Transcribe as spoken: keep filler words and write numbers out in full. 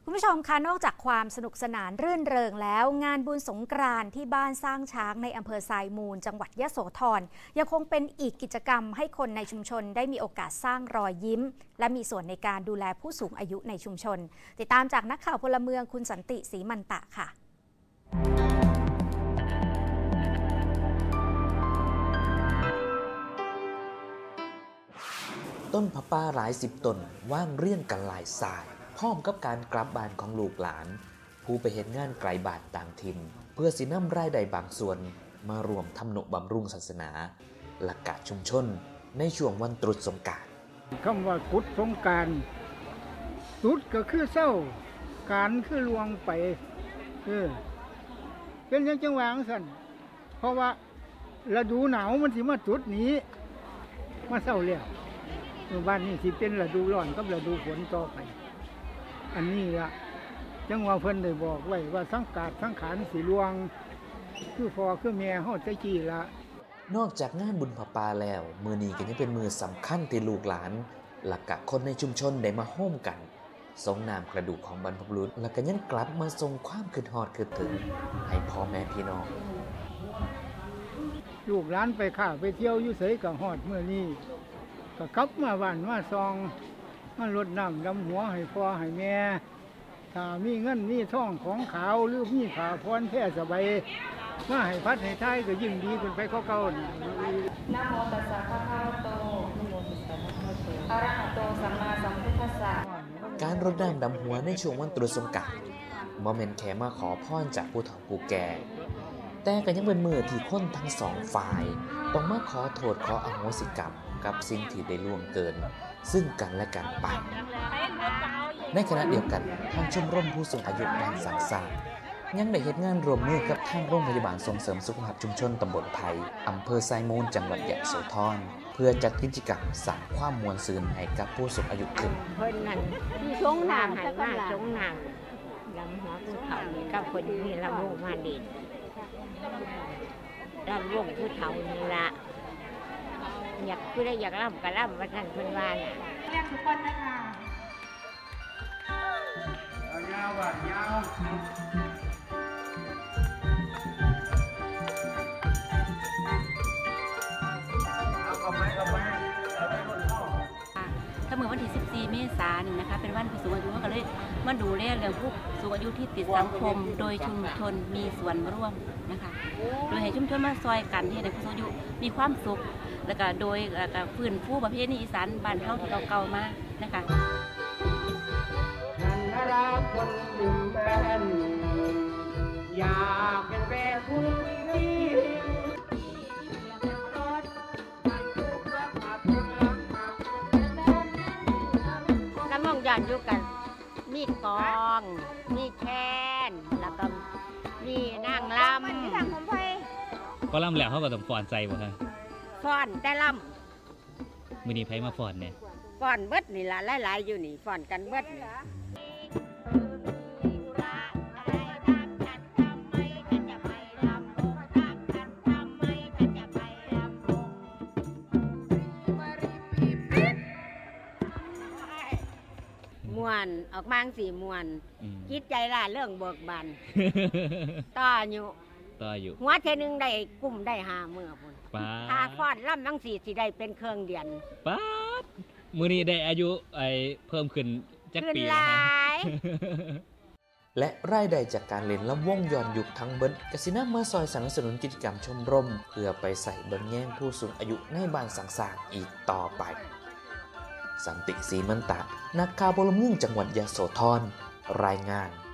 คุณผู้ชมคะนอกจากความสนุกสนานรื่นเริงแล้วงานบุญสงกรานต์ที่บ้านสร้างช้างในอำเภอทรายมูลจังหวัดยโสธรยังคงเป็นอีกกิจกรรมให้คนในชุมชนได้มีโอกาสสร้างรอยยิ้มและมีส่วนในการดูแลผู้สูงอายุในชุมชนติดตามจากนักข่าวพลเมืองคุณสันติศรีมันตะค่ะต้นพะป้าหลายสิบต้นว่างเรียงกันหลายสายพร้อมกับการกลับบ้านของลูกหลานผู้ไปเห็นงานไกลบ้านต่างถิ่นเพื่อสินำรายได้บางส่วนมารวมทำนุบำรุงศาสนาหลักกะชุมชนในช่วงวันตรุษสงกรานต์คำว่าตรุษสงกรานต์ตรุษก็คือเศร้าการคือลวงไปเออเป็นยังจังหวะสั่นเพราะว่าฤดูหนาวมันสิมาตรุษนี้มาเศร้าแล้วบ้านนี้สิเป็นฤดูร้อนกับฤดูฝนต่อไปอันนี้ละจังหวะเพิ่นได้บอกไว้ว่าสังกาดสังขารสีลวงคือพอคือแม่เฮาใจจีละนอกจากงานบุญพะปาแล้วมื้อนี้ก็ยังเป็นมื้อสำคัญที่ลูกหลานหลักกะคนในชุมชนได้มาโฮมกันทรงนามกระดูกของบรรพบุรุษและก็ยังกลับมาทรงความคิดฮอดคิดถึงให้พ่อแม่พี่น้องลูกหลานไปข้าไปเที่ยวอยู่ไสก็ฮอดมื้อนี้ก็กลับมาบ้านมาซองมารดน้ำดำหัวให้พ่อให้แม่ถ้ามีเงินมีทองของขาวหรือมีขาพรแท้สบายมาให้พัดให้ท้ายก็ยิ่งดีขึ้นไปเก่าๆนี่นะโมตัสสะภะคะวะโตอะระหะโตสัมมาสัมพุทธัสสะการรดน้ำดำหัวในช่วงวันตรุษสงกรานต์บ่แม่นแค่มาขอพรจากผู้เฒ่าผู้แก่แต่ก็ยังเป็นมื้อที่คนทั้งสองฝ่ายต้องมาขอโทษขออโหสิกรรมกับสิ่งที่ได้ล่วงเกินซึ่งกันและกันไปในขณะเดียวกันทางชมรมผู้สูงอายุบ้านสังสารยังได้เฮ็ดงานร่วมมือกับทางโรงพยาบาลส่งเสริมสุขภาพชุมชนตำบลไผ่อำเภอทรายมูลจังหวัดยโสธรเพื่อจัดกิจกรรมสร้างความมวลซื่นให้กับผู้สูงอายุขึ้นเพิ่นนั่นที่ชงนางให้มาชงนางลำหัวผู้เฒ่านี่กับคนที่ลำวงมาเด็ดลำวงผู้เฒ่านี่ละอยากคือได้อยากล่ำกับล่ำวันนั้นเพิ่นว่าน่ะเรียกทุกคนนะคะยาวว่ะยาวเอาเข้าไปเข้าไปเอาไปคนเข้าถ้าเมื่อวันที่สิบสี่เมษายนนี่นะคะเป็นวันผู้สูงอายุก็เลยมาดูแลเรื่องผู้สูงอายุที่ติดสังคมโดยชุมชนมีส่วนร่วมนะคะโดยให้ชุมชนมาซอยกันให้ผู้สูงอายุมีความสุขแล้วก็โดยฟื้นฟูประเพณีอีสานบ้านเฮาที่เราเก่ามานะคะรักคนดื่มแบนอยากเป็นแฟนคุณดีน้ำมองยันอยู่กันมีกองมีแคนแล้วก็มีนางลำที่ทางผมไปก็ลำแล้วเขาก็ต้องฟ้อนใจบ่ฮะฟ้อนแต่ลำมื้อนี้ไผมาฟ้อนเนี่ยฟ้อนเบิดนี่ล่ะหลายๆอยู่นี่ฟ้อนกันเบิดนี่มวนออกมาสี่มวนคิดใจล่ะเรื่องเบิกบานต่ออยู่ต่ออยู่หัวเทนึงได้กลุ่มได้หาเมื่อพุ่นถ้าฟ้อนล่ำทั้งสี่สิได้เป็นเครื่องเดียนป๊าดมื้อนี้ได้อายุไอ้เพิ่มขึ้นจักปีแล้วและรายได้จากการเล่นลำวงย้อนยุคทั้งเบิดกสินำมาซอยสนับสนุนกิจกรรมชมรมเพื่อไปใส่เบิ่งแย่งผู้สูงอายุในบ้านสังสารอีกต่อไปสันติศรีมันตะนักข่าวพลเมืองจังหวัดยโสธรรายงาน